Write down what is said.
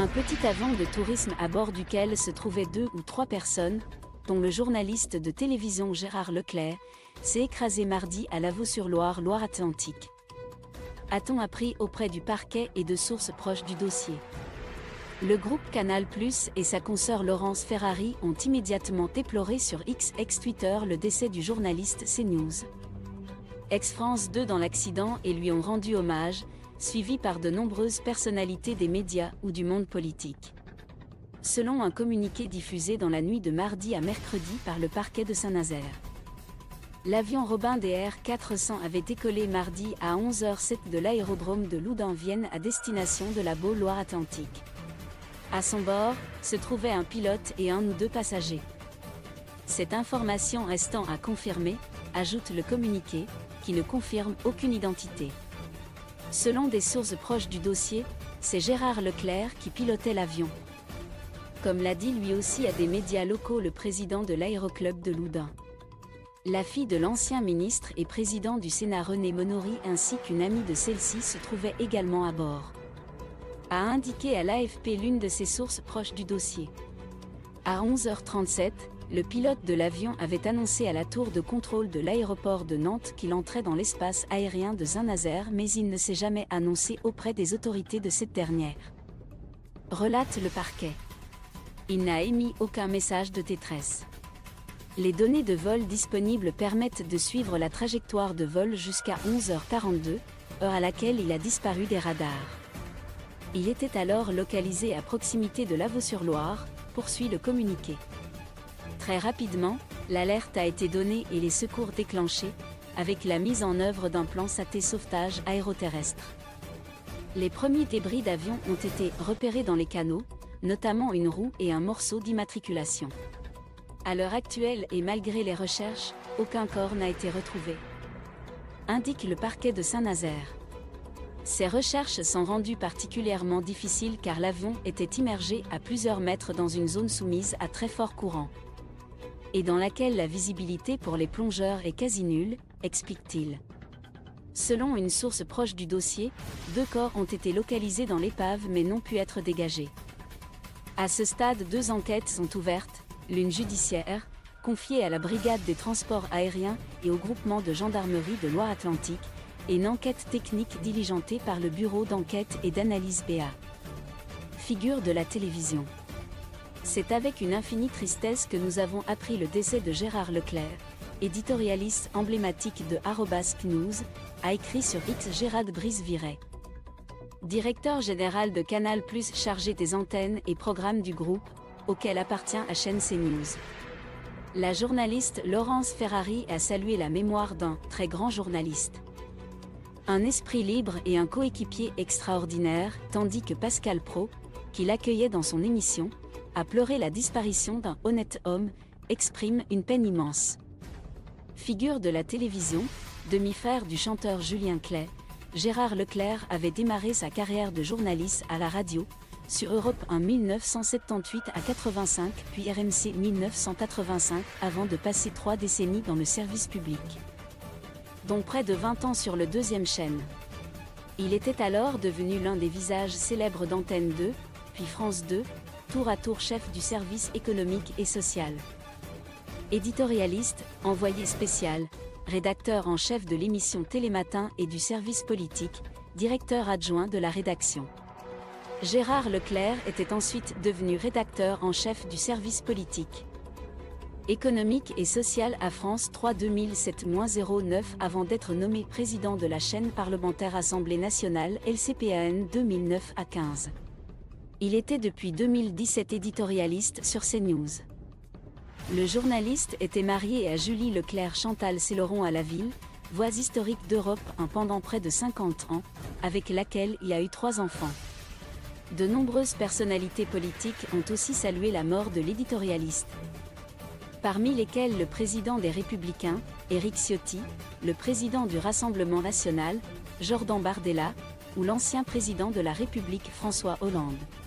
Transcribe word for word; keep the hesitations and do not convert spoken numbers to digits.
Un petit avion de tourisme à bord duquel se trouvaient deux ou trois personnes, dont le journaliste de télévision Gérard Leclerc, s'est écrasé mardi à Lavaux-sur-Loire, Loire-Atlantique. A-t-on appris auprès du parquet et de sources proches du dossier. Le groupe Canal plus et sa consoeur Laurence Ferrari ont immédiatement déploré sur X ex-Twitter le décès du journaliste CNews. Ex-France deux dans l'accident et lui ont rendu hommage, suivi par de nombreuses personnalités des médias ou du monde politique. Selon un communiqué diffusé dans la nuit de mardi à mercredi par le parquet de Saint-Nazaire. L'avion Robin D R quatre cents avait décollé mardi à onze heures zéro sept de l'aérodrome de Loudun-Vienne à destination de la Baule Loire-Atlantique. À son bord, se trouvaient un pilote et un ou deux passagers. Cette information restant à confirmer, ajoute le communiqué, qui ne confirme aucune identité. Selon des sources proches du dossier, c'est Gérard Leclerc qui pilotait l'avion. Comme l'a dit lui aussi à des médias locaux le président de l'aéroclub de Loudun. La fille de l'ancien ministre et président du Sénat René Monory ainsi qu'une amie de celle-ci se trouvait également à bord. A indiqué à l'A F P l'une de ses sources proches du dossier. À onze heures trente-sept, le pilote de l'avion avait annoncé à la tour de contrôle de l'aéroport de Nantes qu'il entrait dans l'espace aérien de Saint-Nazaire, mais il ne s'est jamais annoncé auprès des autorités de cette dernière. Relate le parquet. Il n'a émis aucun message de détresse. Les données de vol disponibles permettent de suivre la trajectoire de vol jusqu'à onze heures quarante-deux, heure à laquelle il a disparu des radars. Il était alors localisé à proximité de Lavaux-sur-Loire, poursuit le communiqué. Très rapidement, l'alerte a été donnée et les secours déclenchés, avec la mise en œuvre d'un plan S A T sauvetage aéroterrestre. Les premiers débris d'avion ont été repérés dans les canaux, notamment une roue et un morceau d'immatriculation. À l'heure actuelle et malgré les recherches, aucun corps n'a été retrouvé. Indique le parquet de Saint-Nazaire. Ces recherches sont rendues particulièrement difficiles car l'avion était immergé à plusieurs mètres dans une zone soumise à très fort courant. Et dans laquelle la visibilité pour les plongeurs est quasi nulle, explique-t-il. Selon une source proche du dossier, deux corps ont été localisés dans l'épave mais n'ont pu être dégagés. À ce stade, deux enquêtes sont ouvertes. L'une judiciaire, confiée à la Brigade des transports aériens et au groupement de gendarmerie de Loire-Atlantique, et une enquête technique diligentée par le Bureau d'enquête et d'analyse B A. Figure de la télévision. C'est avec une infinie tristesse que nous avons appris le décès de Gérard Leclerc, éditorialiste emblématique de arobase CNews, a écrit sur X Gérald Brice-Viret. Directeur général de Canal plus chargé des antennes et programmes du groupe, auquel appartient la chaîne CNews. La journaliste Laurence Ferrari a salué la mémoire d'un « très grand journaliste ». Un esprit libre et un coéquipier extraordinaire, tandis que Pascal Praud, qui l'accueillait dans son émission, a pleuré la disparition d'un honnête homme, exprime une peine immense. Figure de la télévision, demi-frère du chanteur Julien Clerc, Gérard Leclerc avait démarré sa carrière de journaliste à la radio, sur Europe un mille neuf cent soixante-dix-huit à quatre-vingt-cinq puis R M C mille neuf cent quatre-vingt-cinq avant de passer trois décennies dans le service public. Dont près de vingt ans sur le deuxième chaîne. Il était alors devenu l'un des visages célèbres d'Antenne deux, puis France deux, tour à tour chef du service économique et social. Éditorialiste, envoyé spécial, rédacteur en chef de l'émission Télématin et du service politique, directeur adjoint de la rédaction. Gérard Leclerc était ensuite devenu rédacteur en chef du service politique économique et social à France trois deux mille sept zéro neuf avant d'être nommé président de la chaîne parlementaire Assemblée nationale L C P A N deux mille neuf à quinze. Il était depuis deux mille dix-sept éditorialiste sur CNews. Le journaliste était marié à Julie Leclerc Chantal Céloron à la ville, voix historique d'Europe un pendant près de cinquante ans, avec laquelle il a eu trois enfants. De nombreuses personnalités politiques ont aussi salué la mort de l'éditorialiste. Parmi lesquels le président des Républicains, Éric Ciotti, le président du Rassemblement national, Jordan Bardella, ou l'ancien président de la République François Hollande.